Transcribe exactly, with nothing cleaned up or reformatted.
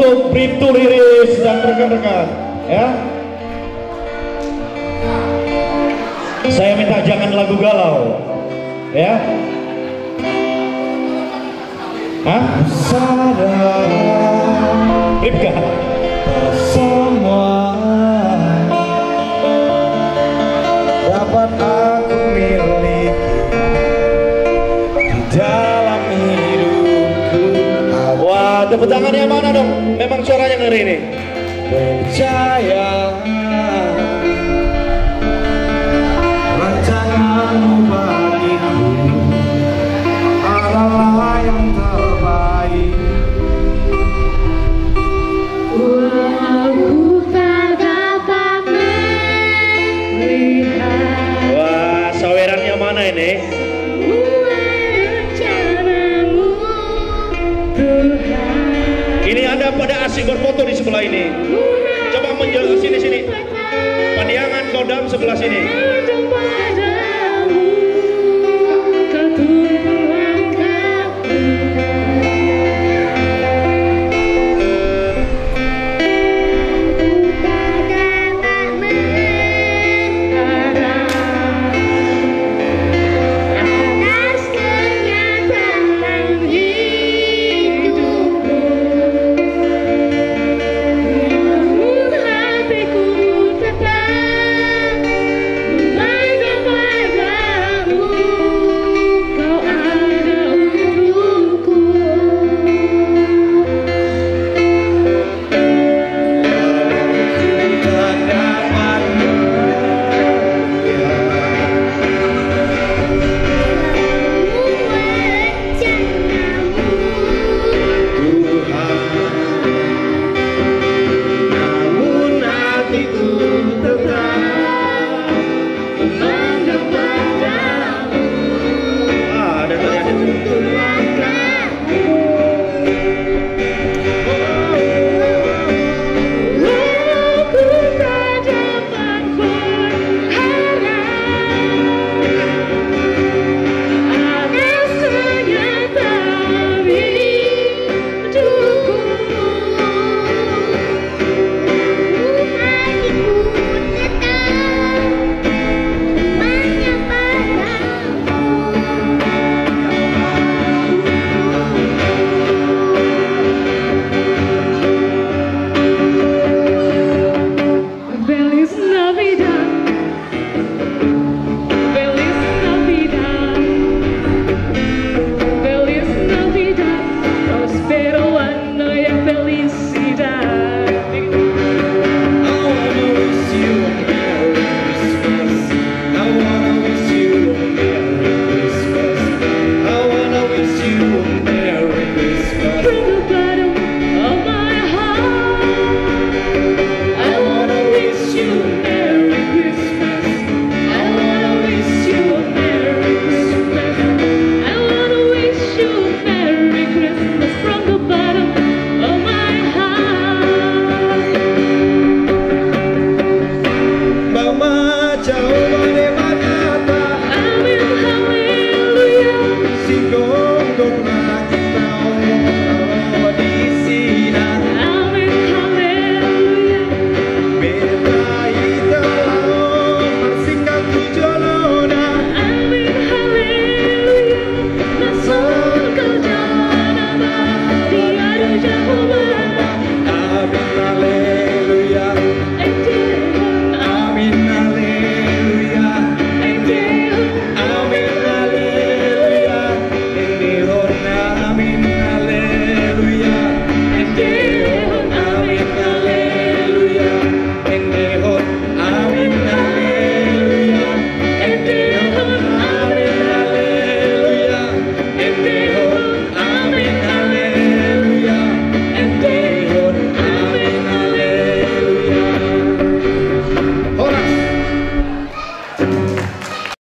untuk Bribtu Riris dan rekan-rekan, ya. Saya minta jangan lagu galau, ya. Hah? Sadar, Bribka. Semua dapat aku miliki di dalam hidupku. Wah, tepuk tangannya mana dong? Memang suaranya ngeri nih. Percaya rancanganmu bagiku adalah yang terbaik. Aku tak dapat melihat. Wah, sawerannya mana ini? Ini Anda pada asik berfoto di sebelah ini. Coba menjauh sini sini. Pandiangan Kodam sebelah sini.